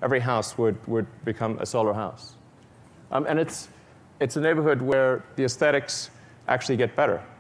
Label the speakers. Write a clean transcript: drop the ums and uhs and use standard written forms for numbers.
Speaker 1: every house would become a solar house. And it's a neighborhood where the aesthetics actually get better.